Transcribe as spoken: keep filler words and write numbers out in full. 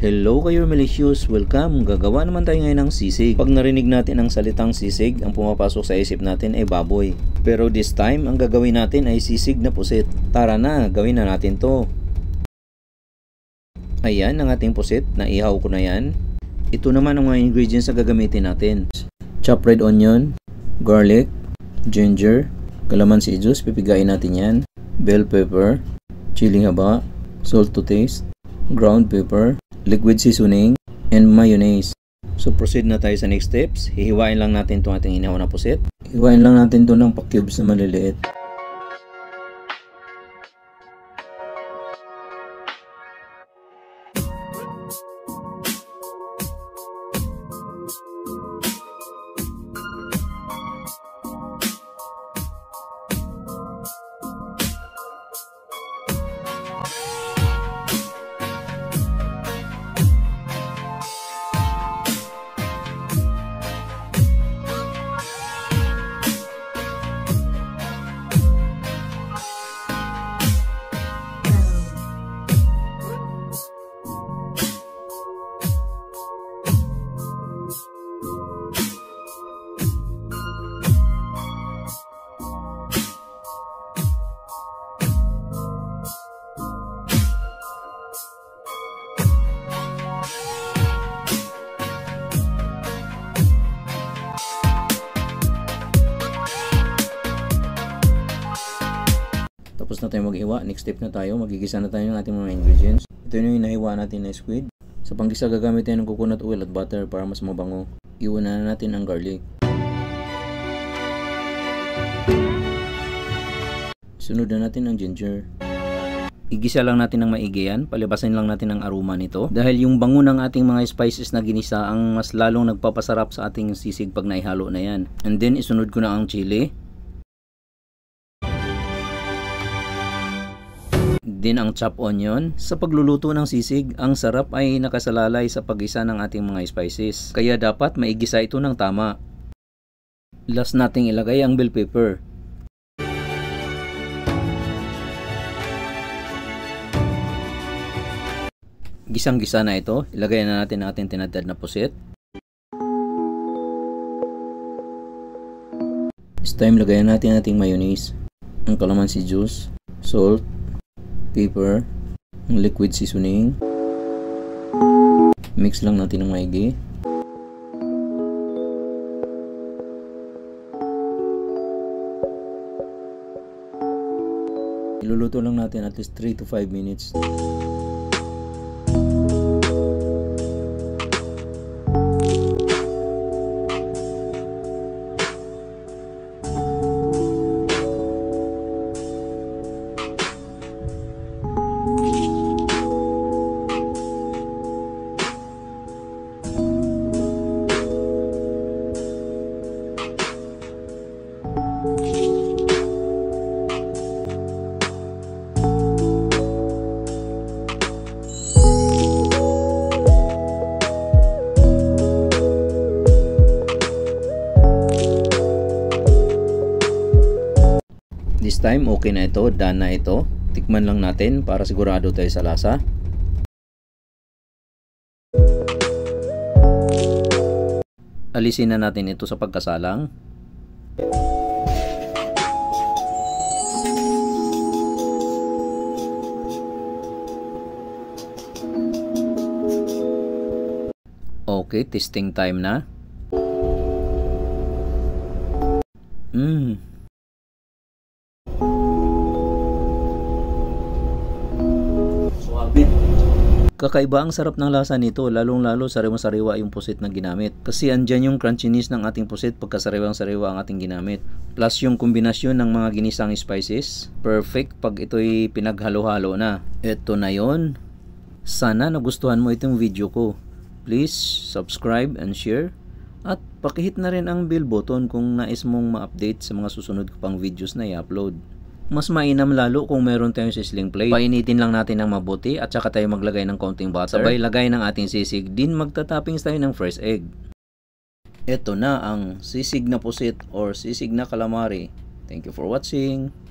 Hello kayo malicious, welcome. Gagawa naman tayo ngayon ng sisig. Pag narinig natin ang salitang sisig, ang pumapasok sa isip natin ay baboy. Pero this time, ang gagawin natin ay sisig na pusit. Tara na, gawin na natin to. Ayan ang ating pusit, naihaw ko na yan. Ito naman ang mga ingredients na gagamitin natin. Chopped red onion, garlic, ginger, calamansi juice, pipigain natin yan. Bell pepper, chili haba, salt to taste, ground pepper, liquid seasoning, and mayonnaise. So proceed na tayo sa next steps. Hihiwain lang natin itong ating inihaw na pusit. Hiwain lang natin ito ng pa-cubes na maliliit. Tapos na tayo mag-iwa. Next step na tayo. Magigisa na tayo ng ating mga ingredients. Ito yung inahiwa natin na squid. Sa panggisa gagamit tayo ng coconut oil at butter para mas mabango. Iwan na natin ang garlic. Sunod na natin ang ginger. Igisa lang natin ng maigi yan. Palibasin lang natin ang aroma nito. Dahil yung bango ng ating mga spices na ginisa ang mas lalong nagpapasarap sa ating sisig pag naihalo na yan. And then isunod ko na ang chili. Din ang chopped onion. Sa pagluluto ng sisig, ang sarap ay nakasalalay sa pag-isa ng ating mga spices. Kaya dapat maigisa ito ng tama. Last nating ilagay ang bell pepper. Gisang-gisa na ito. Ilagay na natin ang ating tinadtad na pusit. This time, lagayan natin ang ating mayonnaise, ang calamansi juice, salt, pepper, liquid seasoning. Mix lang natin ng maigi. Iluluto lang natin at least three to five minutes. This time, okay na ito. Done na ito. Tikman lang natin para sigurado tayo sa lasa. Alisin na natin ito sa pagkasalang. Okay, testing time na. Mmm. Kakaiba ang sarap ng lasa nito, lalong-lalo sariwa-sariwa yung pusit na ginamit. Kasi andyan yung crunchiness ng ating pusit pagka sariwang-sariwa ang ating ginamit. Plus yung kombinasyon ng mga ginisang spices, perfect pag ito'y pinaghalo-halo na. Ito na yon. Sana nagustuhan mo itong video ko. Please subscribe and share. At pakihit na rin ang bell button kung nais mong ma-update sa mga susunod ko pang videos na i-upload. Mas mainam lalo kung meron tayong sizzling plate. Painitin lang natin ng mabuti at saka tayo maglagay ng konting butter. Sabay lagay ng ating sisig. Din magtatoppings tayo ng fresh egg. Ito na ang sisig na pusit or sisig na calamari. Thank you for watching.